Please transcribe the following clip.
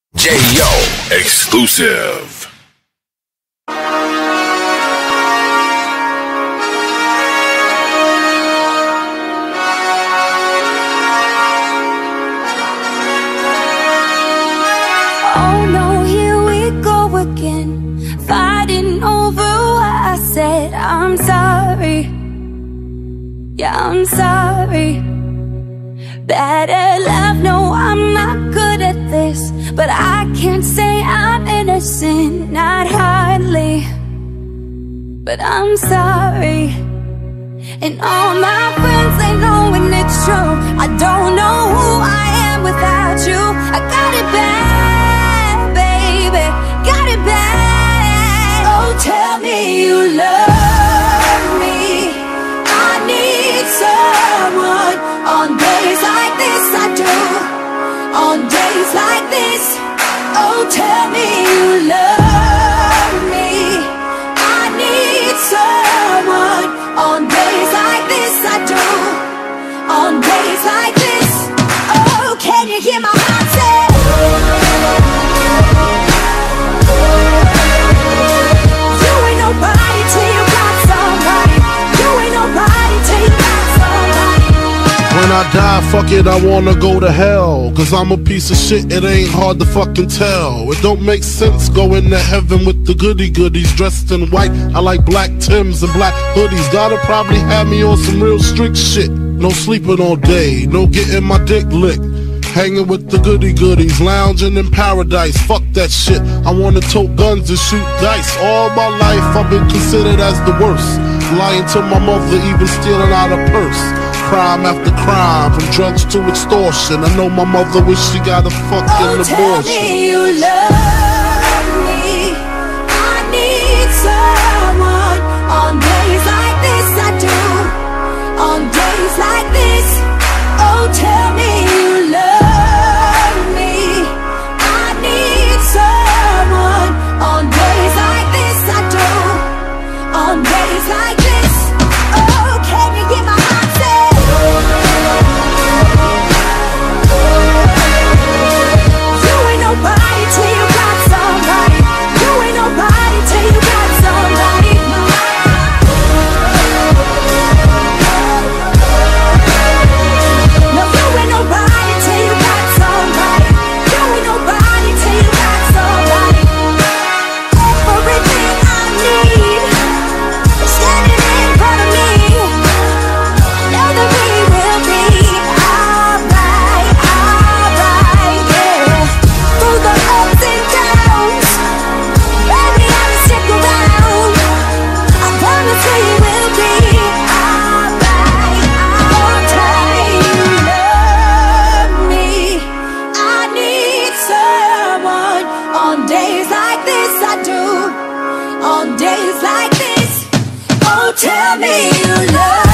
J.O. exclusive. Oh no, here we go again, fighting over what I said. I'm sorry, yeah, I'm sorry. Bad at love, no, I'm not good at this, but I can't say I'm innocent, not hardly. But I'm sorry, and all my friends, they know when it's true. I don't know who I am without you. I got it bad, baby, got it bad. Oh, tell me you love me. I need someone. On days like this I do. On days like this. Oh, tell me you love me. I need someone. On days like this I do. On days like this. Oh, can you hear my heart say? You ain't nobody till you got somebody. You ain't nobody till you got somebody. When I die, fuck it, I wanna go to hell. Cause I'm a piece of shit, it ain't hard to fucking tell. It don't make sense going to heaven with the goody-goodies dressed in white. I like black Timbs and black hoodies. Gotta probably have me on some real strict shit. No sleeping all day, no getting my dick licked. Hanging with the goody-goodies, lounging in paradise. Fuck that shit, I wanna tote guns and shoot dice. All my life I've been considered as the worst. Lying to my mother, even stealing out a purse. Crime after crime, from drugs to extortion. I know my mother wish she got a fucking abortion. Tell me you love me. I need someone. On days like this I do. On days like this. Oh, tell me you love me. I need someone. On days like this I do. On days like this. Oh, can you get my heart set? Nobody till you got somebody. You ain't nobody till you got somebody. No, you ain't nobody till you got somebody. You ain't nobody till you got somebody. Everything I need is standing in front of me. Know that we will be alright, alright, yeah. Through the ups and downs, baby, I'm stick around. I promise we will be alright. Oh, tell me you love me. I need someone. On days like this I do. On days like this. Oh, tell me you love me.